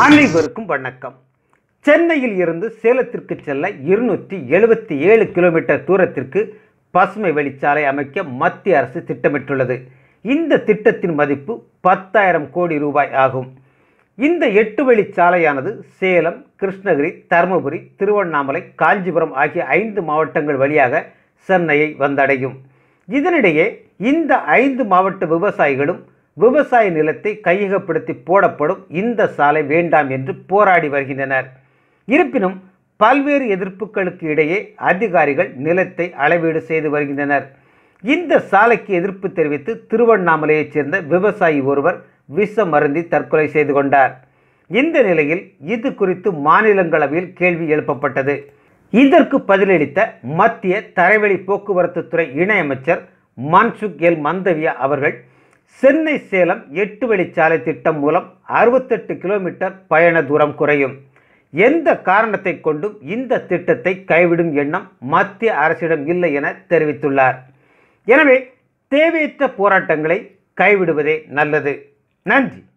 அனைவருக்கும் வணக்கம். சென்னையில் இருந்து சேலத்திற்கு செல்ல 277 கிலோமீட்டர் தூரத்திற்கு பசுமை வழிச்சாலை அமைக்க மத்திய அரசு திட்டமிட்டுள்ளது. இந்த திட்டத்தின் மதிப்பு 10,000 கோடி ரூபாய் ஆகும். இந்த 8 வழிச்சாலையானது சேலம், கிருஷ்ணகிரி, தருமபுரி, திருவண்ணாமலை, காஞ்சிபுரம் ஆகிய 5 மாவட்டங்கள் வழியாக சென்னையை வந்தடையும். இதனிடையே இந்த 5 மாவட்ட விவசாயிகளும் விவசாய நிலத்தை கையகப்படுத்தி போடப்படும் இந்த சாலை வேண்டாம் என்று போராடி வருகின்றனர். இருப்பினும் பல்வேறு எதிர்ப்புகளுக்கு இடையே அதிகாரிகள் நிலத்தை அளவீடு செய்து வருகின்றனர். இந்த சாலைக்கு எதிர்ப்பு தெரிவித்து திருவண்ணாமலையைச் சேர்ந்த விவசாயி ஒருவர் விஷம் அருந்தி தற்கொலை செய்து கொண்டார். இந்த நிலையில் இது குறித்து மாநிலங்களவையில் கேள்வி எழுப்பப்பட்டது. இதற்கு பதிலளித்த மத்திய தரைவழி போக்குவரத்து துறை இணையமைச்சர் மன்சுக் எல் மந்தவியா அவர்கள், சென்னை சேலம் 8 வழிச்சாலை திட்டம் மூலம் 68 கிலோமீட்டர் பயண தூரம் குறையும். எந்த காரணத்தை கொண்டும் இந்த திட்டத்தை கைவிடும் எண்ணம் மத்திய அரசிடம் இல்லை என தெரிவித்துள்ளார். எனவே தேவையற்ற போராட்டங்களை கைவிடுவதே நல்லது. நன்றி.